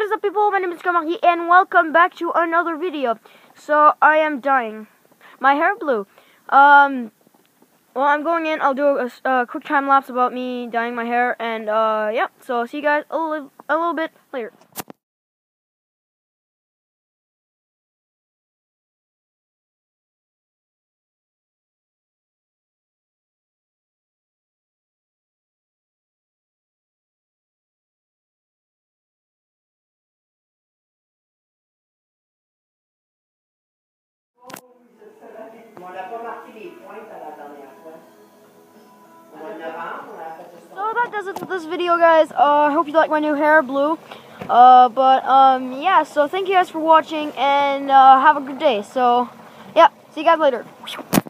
What is up, people? My name is Kamaki, and welcome back to another video. So, I am dyeing my hair blue. Well, I'm going in. I'll do a quick time lapse about me dyeing my hair, and yeah. So, I'll see you guys a little bit later. So that does it for this video, guys. I hope you like my new hair, blue. Yeah, so thank you guys for watching, and have a good day. So, yeah, see you guys later.